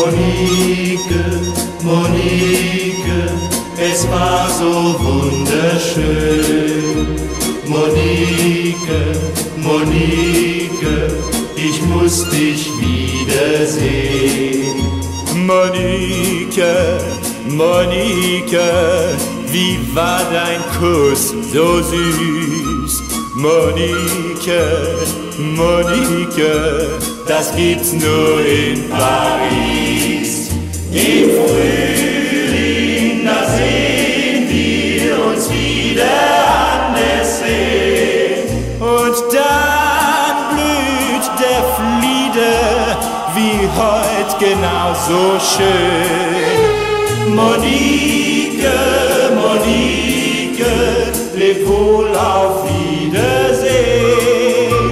Monique, Monique, es war so wunderschön. Monique, Monique, ich muss dich wiedersehen. Monique, Monique, wie war dein Kuss so süß? Monique, Monique, das gibt's nur in Paris. Im Frühling, da sehen wir uns wieder anders sehen. Und dann blüht der Flieder wie heut genauso schön. Monique, Monique, leb wohl, auf Wiedersehen.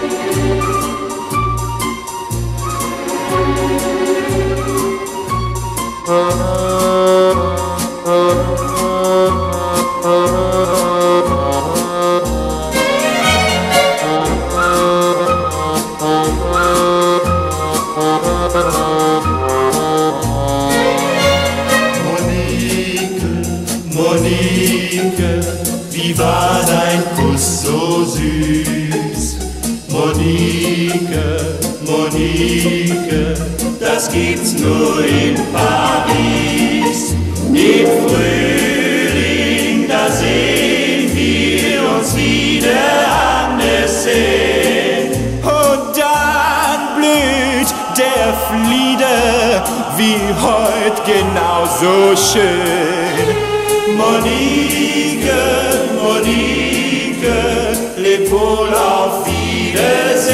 Monique, wie war dein Kuss so süß? Monique, Monique, das gibt's nur in Paris. Im Frühling, da sehen wir uns wieder anders sehen. Und dann blüht der Flieder wie heut genauso schön. Monique, Monique, leb wohl, auf Wiedersehen.